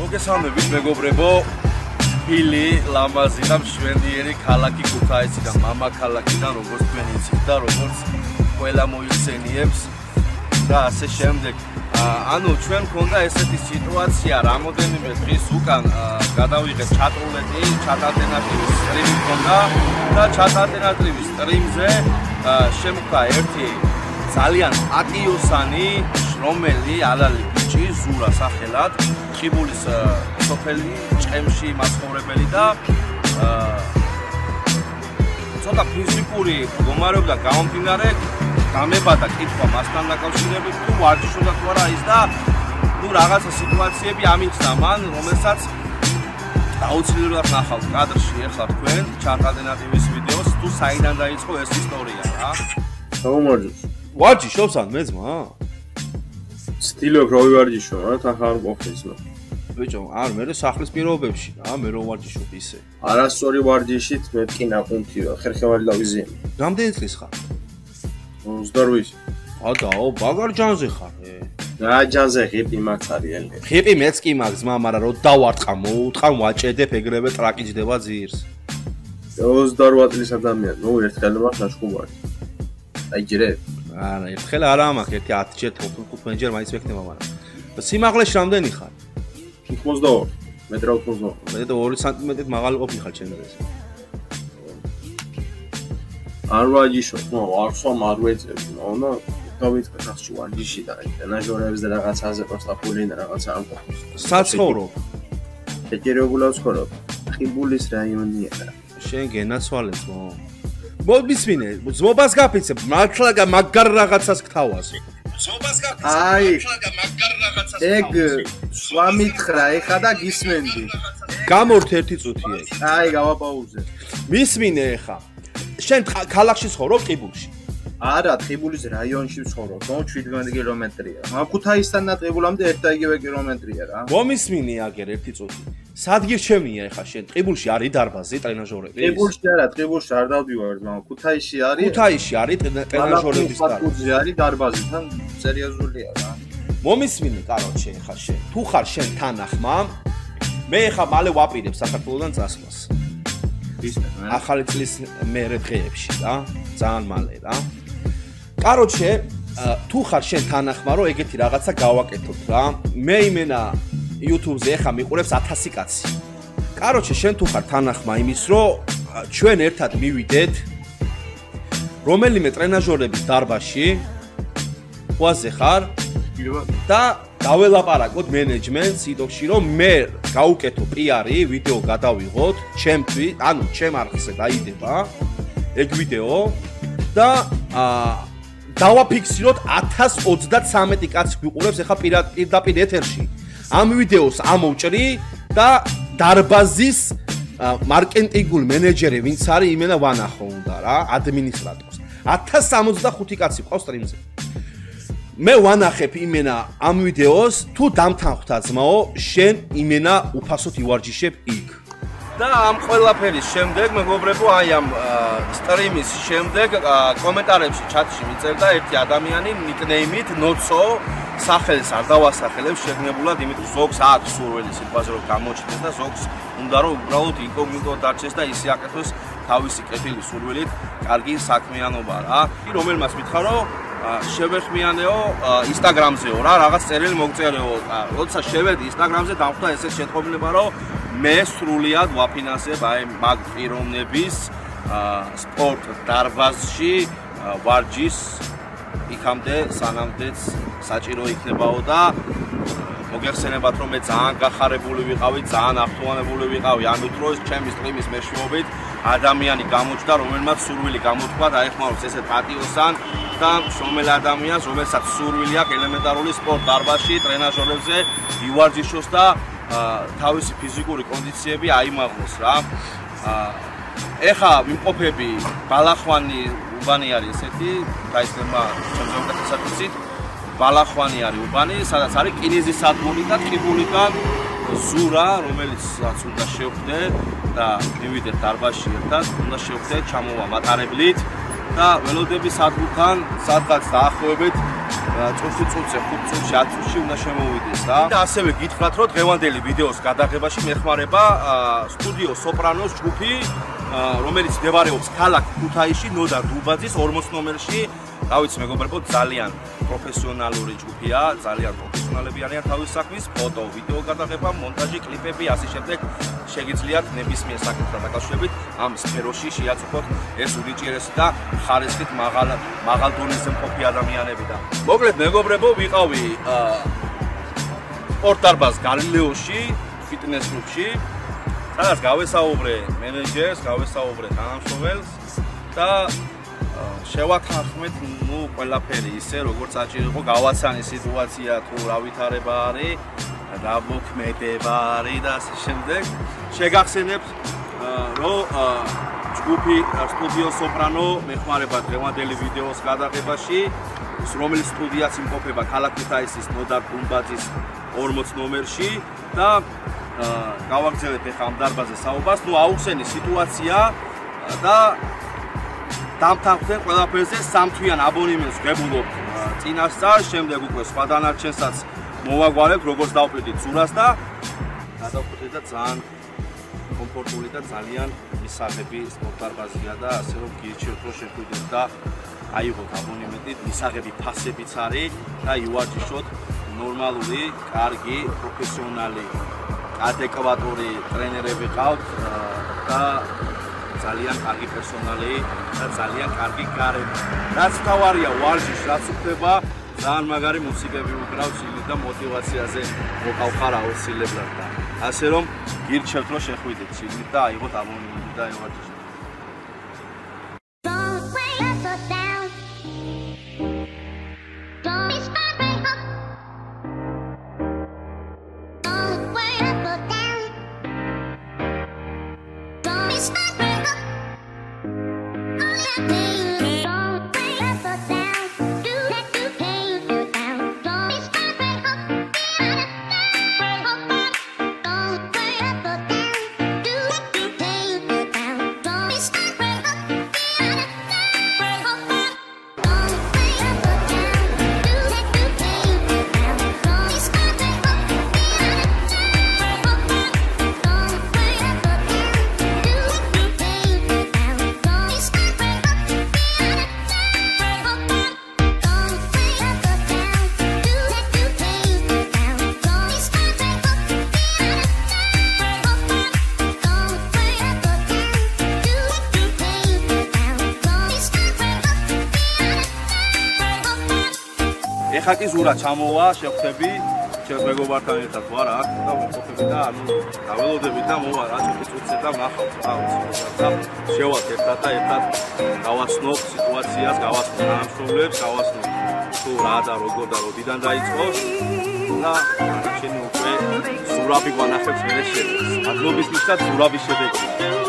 მოგესალმებით მეგობრებო, ფილი, ლამაზი და მშვენიერი ქალაქი ქუთაისიდან, მამაქალაქიდან, როგორც თქვენ იცით და როგორც ყველა მოიხსენიებს და ასე შემდეგ. ანუ ჩვენ მქონდა ესეთი სიტუაცია, რამოდენიმე დღის უკან გადავიღეთ ჩატრულეტი, ჩატალტერნატივის სტრიმი მქონდა და ჩატალტერნატივის სტრიმზე შემოხდა ერთი ძალიან პატიოსანი, შრომელი, ალალი ბიჭი, ზურა სახელად, ხიბულის სოფელი, ჭყემში მაცხოვრებელი და ცოტა ფიზიკური მდგომარეობიდან გამომდინარე გამებადა კითხვა მასთან დაკავშირებით თუ ვარჯიშობდა თუ არა ის და ნუ რაღაცა სიტუაციები ამიხსნა მან, რომელსაც აუცილებლად ნახავთ კადრში ახლა თქვენ ჩატალტერნატივის ვიდეოს თუ საიდან დაიწყო ეს ისტორია რა. გამომარჯოს. ვარჯიშობს ან მე ძმა? Stilo ვარჯიშო რა, თან ხარ მყოფის ნო. ბიჭო, არ მე სახლის პირობებში რა, მე რომ ვარჯიშობ ისე. არასწორი ვარჯიშით მეთქი ნაკუნთი რა, ხერხემალი დავიზიენ. რამდენი წლის ხარ? 28. ადაო, ბაგარ ჯანზე ხარ. რა ჯანზე ღიპი მაქვს არიან. ღიპი მეც კი მაქვს ძმა, მაგრამ რო დავარტყა, მოუტყან, ვაჭედებ, ეგრევე ტრაკი ჯდება ძირს. 28 წლის ადამიანი, ნუ ერთხელ მაქვს ნაშხუბარი. აი ჯერე. არა, ერთხელ არა მაქვს, ერთი 10 ჯერ 15 ჯერ მაინც ვექნება, მაგრამ სიმაღლეში რამდენი ხარ? 82. მეტრ 82. მე და 2 სანტიმეტრით მაღალი ყოფილიყარ ჩემს. არ ვაჯიშო, ნუ არ სვამ არ ვეწევ, ნუ დავიწყე ხალხში ვარჯიში და ტრენაჟორებს და რაღაცაზე პროსტა ფულინა რაღაცა ამ ყოფს. საცხოვრობ. შეჭირებულად ვცხოვრობ. ხიბულის რაიონია. შენ გენაცვალე ძმო. მოდისმინე, ძმობას გაფიცებ, მართლა მაგარ რაღაცას გთავაზე. ძმობას გაფიცებ, მართლა მაგარ რაღაცას ეგ სვამითხრა ეხა და გისმენდი. გამორთ ერთი წუთი ეგ. აი, გავაპაუზე. მისმინე ეხა. შენ ქალაქში ცხოვრობ ყიბულში? არა, ყიბულის რაიონში ვცხოვრობ, 7 კილომეტრია. ქუთაისთან და ყიბულამდე 1 კილომეტრია რა. მომისმინე აგერ ერთი წუთი. სად გირჩევნია ეხა შენ? ყიბულში არის დარბაზი, ტრენაჟორები? ყიბულში არა, ყიბულში არ დავდივარ, მაგრამ ქუთაისში არის. ქუთაისში არის ტრენაჟორების დარბაზი. არის დარბაზი, თან სერიოზულია რა. მომისმინე, კაროჩე ეხა შენ. თუ ხარ შენ თანახმა, მე ეხა მალე ვაპირებ საქართველოსთან წასვლას. ახალი წლის მერე დღეებში რა, ძალიან მალე რა. კაროჩე, თუ ხარ შენ თანახმა, რომ ეგეთი რაღაცა გავაკეთოთ რა. მე იმენა YouTube-ზე ეხა მიყურებს 1000 კაცი. კაროჩე, შენ თუ ხარ თანახმა იმის, რომ ჩვენ ერთად მივიდეთ რომელიმე ტრენაჟორების დარბაზში, ყვაზე ხარ და დაველაპარაკოთ მენეჯმენტს იდოში, რომ მე გავუკეთო PR-ი, ვიდეო გადავიღოთ, ჩემთვის, ანუ ჩემ არხზე დაიდება ეგ ვიდეო და დავაფიქსიროთ 1033 კაცი გვიყურებს ახლა პირდაპირ ეთერში. ამ ვიდეოს ამოვჭრი და დარბაზის მარკეტინგულ მენეჯერი ვინც არის, იმენა ვანახო უნდა რა, ადმინისტრატორს. 1065 კაცი ყავს სტრიმზე. მე ვანახებ იმენა ამ ვიდეოს, თუ დამთანხმდა ძმაო, შენ იმენა უფასოდ ივარჯიშებ იქ. და ამ ყველაფერის შემდეგ, მეგობრებო, აი ამ სტრიმის შემდეგ კომენტარებში ჩატში მიწერდა ერთი ადამიანი ნიკნეიმით ნოცო, სახელს არ დავასახელებ შეგნებულად, იმიტომ რომ ზოგს აქვს სურვილი სიტყვაზე რომ გამოჩნდეს და ზოგს უნდა რომ უბრალოდ ინკოგნიტო დარჩეს და ისე აკეთოს თავისი კეთილი სურვილით, კარგი საქმიანობა რა. რომელმაც მითხრა რომ შევეხმიანეო Instagram-ზეო რა, რაღაც წერილი მოგწერეო. როცა შევედი Instagram-ზე, დამხვდა ესეთ შეთხოვნება, რომ მე სრულიად ვაფინანსებ აი მაგ პიროვნების სპორტ დარბაზში ვარჯიშს იქამდე სანამდეც საჭირო იქნებაო და მოგეხსენებათ რომ მე ძალიან გახარებული ვიყავი, ძალიან აქტუალებული ვიყავი ამით რომ ჩემი სტრიმის მეშვეობით ადამიანი გამოჩნდა, რომელმაც სურვილი გამოთქვა და ეხმაროს ესეთ პატიოსან და შრომელ ადამიანს, რომელსაც სურვილი აქვს ელემენტარული სპორტ დარბაზში, ტრენაჟორებზე ივარჯიშოს და თავისი ფიზიკური კონდიციები აიმაღლოს რა. ეხა ვიმყოფები ბალახვანი უბანი არის ესეთი, გაიცნობა ჩემს უკეთესად ვიცით. ბალახვანი არის უბანი, სადაც არის კინეზის სადგური და ყიბულიდან ზურა, რომელიც უნდა შევხვდე და მივიდეთ დარბაზში ერთად, უნდა შევხვდე ჩამოვა მატარებლით და ველოდების სადგურთან სადღაც დაახლოებით წუთი წუთზე 5 წუთში 10 წუთში უნდა შემოვიდეს რა. და ასევე გითხრათ რომ დღევანდელი ვიდეოს გადაღებაში მეხმარება სტუდიო სოპრანოს ჯგუფი, რომელიც მდებარეობს ქალაქ ქუთაისში, ნოდარ დუბაძის 40 ნომერში. რა ვიცი მეგობრებო, ძალიან პროფესიონალური ჯგუფია, ძალიან პროფესიონალები არიან თავის საქმის, ფოტო, ვიდეო გადაღება, მონტაჟი, კლიპები, ასე შემდეგ. შეგიძლიათ ნებისმიერ საკითხთან დაკავშირებით ამ სფეროში შეაწუხოთ ეს უნიჭიერესი და ხარისხით მაღალ დონეზე მყოფი ადამიანები და მოკლედ მეგობრებო, ვიყავი სპორტ დარბაზ გალილეოში, ფიტნეს კლუბში, სადაც გავესაუბრე მენეჯერს, გავესაუბრე თანამშრომელს და შევათანხმეთ ყველაფერი ისე როგორც საჭირო, გავაცანი სიტუაცია თუ რა ვითარება არის, რა მოქმედება არის და ასე შემდეგ. შეგახსენებთ რომ ჯგუფი სტუდიო სოპრანო მეხმარება დღევანდელი ვიდეოს გადაღებაში, რომელიც სტუდიაც იმყოფება ქალაქ ქუთაისის ნოდარ დუბაძის 40 ნომერში და გავაგრძელებთ ახლა ამ დარბაზზე საუბარს. აუხსენი სიტუაცია და დამთავრდნენ ყველაფერზე 3 თვიან აბონემენტს გებულობთ წინასწარ, შემდეგ უკვე სხვა დანარჩენსაც მოვაგვარებთ, როგორც დავპირდით სურას და გადავხვდით და ძალიან კომფორტული და ძალიან მისაღები სპორტ დარბაზია და ასე რომ გირჩევთ რომ შეხვიდეთ და აიღოთ აბონემენტი, მისაღები ფასებიც არის და ივარჯიშოთ ნორმალური, კარგი, პროფესიონალი, ადეკვატური ტრენერები ყავთ და ძალიან კარგი პერსონალი და ძალიან კარგი გარემო. რაც თავარია ვარჯიშს, რაც უხდება, ძალიან მაგარი მუსიკები უკრავთ და мотиваციაზე მოკავხარ აუცილებლად და ასე რომ გირჩევთ რომ შეხვიდეთ სიგნით და აიღოთ აბონემენტი და ევარჯიშოთ. ეხა კი ზურა ჩამოვა, შევხვდები, მეგობართან ერთად ვარ აქ და ვიმყოფები და ანუ დაველოდებით და მოვა რა წუთი და ვნახავთ რა და შევალთ ერთად და ერთად გავაცნობ სიტუაციას, გავაცნობ თანამშრომლებს, გავაცნობ თუ რა და როგორ და როდიდან დაიწყო და შენ უკვე ზურაბი გვანახებს მე შედეგს. მადლობის ნიშნად ზურაბის შედეგი.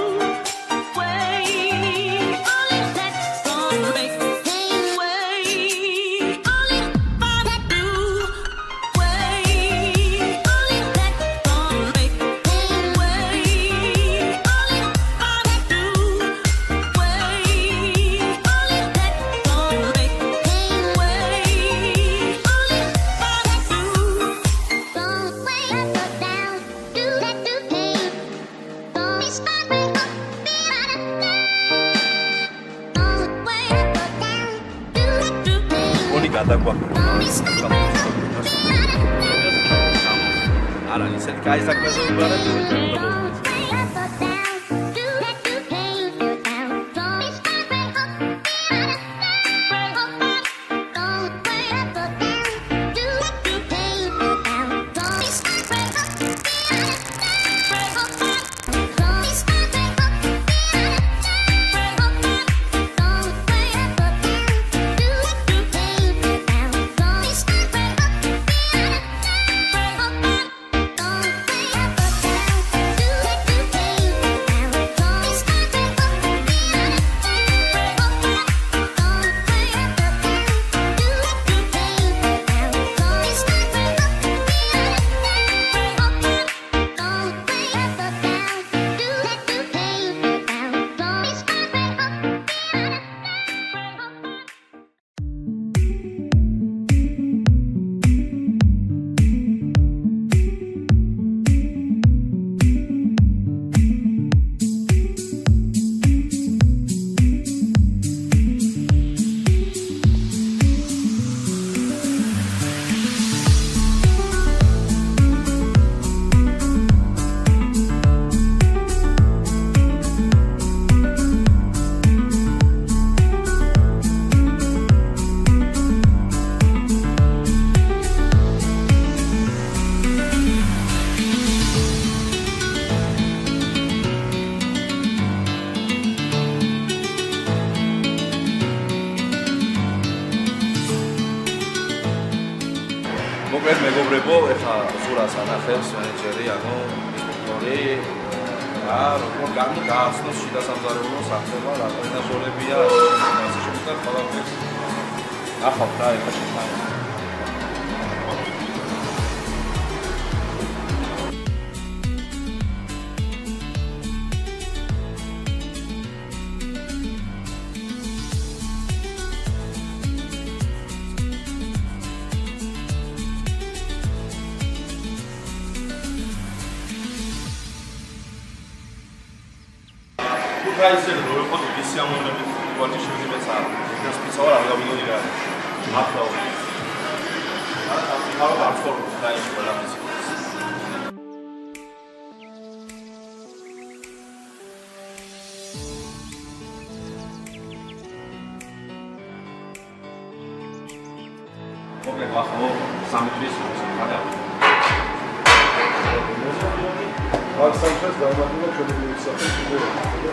არა, ისეთ კაი საქმეზე ვიბარებ. მოკლედ მეგობრებო, ეხლა სურას ანახებს მენეჯერი, ანუ ინსპექტორი და როგორ გააცნობს შიდა სამზარეულო საქმეა, რა ტრენაჟორებია, შეგვიძლია ყველაფერს ახავთ რა ეხლა შეფარო. Price is lower for the DC amount of what you should be saying. Just be so out of the after. How about for price for that? Okay, well, some business. Sanchez დაამატება ჩვენი საფეხბურთო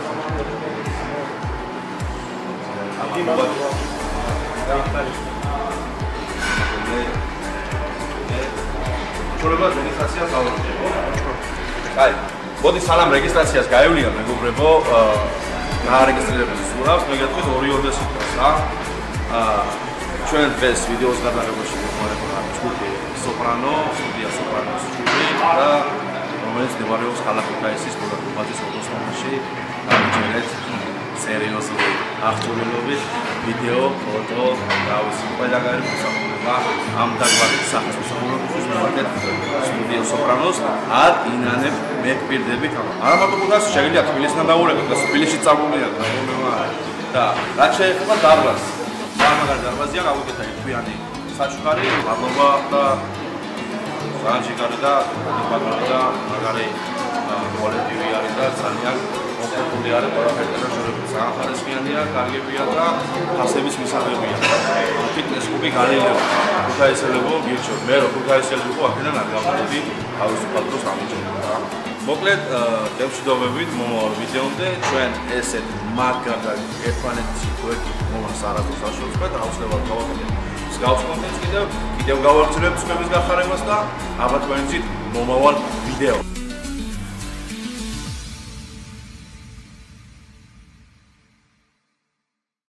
ჩოლება რეგისტრაციას გავაკეთებო. აი, მოდი სალამ რეგისტრაციას გაევლია მეგობრებო, გაარეგისტრირებული სურავს, მე გეტყვით 2-2 სიტყვას რა. ჩვენ დღეს ვიდეოს გადაღებაში ვიხმარებოდა ჯგუფი სოპრანო, სტუდია სოპრანოს ჯგუფი და რომელიც მდებარეობს ქალაქ ქუთაისის გუბერნატორის ოდოსმანში. გამიჯერეთ სერიოზული აღჭურვილობით ვიდეო, ფოტო და ყველაგარი მოსახლეობა ამ დაგვარების სახელმწიფოს მოვაკეთ სტუდია სოპრანოს არ ინანებ მე გვპირდებით არა მარტო ქუთაისში შეიძლება თბილისიდან დავურეკოთ და თბილისში წამოვიდეთ და რაც შეეხება დარბაზს სამაგარ დარბაზია გავუკეთა ერთგვიანი საჩუქარი მადლობა და განჯიგარი და ბაგარი და მაგარი კოლექტივი არის და ძალიან ოფერტული არის ყველაფერი და შორები სამხარისხიანია, კარგებია და ფასების მისაღებია. ფიტნეს კლუბი განილევა. ქუთაისელებო გირჩევთ. მე რო ქუთაისელი ვიყო, აქედან არ გავხდები თავისუფალ დროს ამიჯერებ რა. მოკლედ დევშიდობებით მომავალ ვიდეომდე ჩვენ ესეთ მაგარ და ერთმანეთში გვერდით მომას არასდროს არ შევწყვეტ, აუცილებლად გავაკეთებ. მსგავს კონტენტს კიდევ გავაგრძელებ სხვების გახარებას და აბა თქვენ იცით მომავალ ვიდეო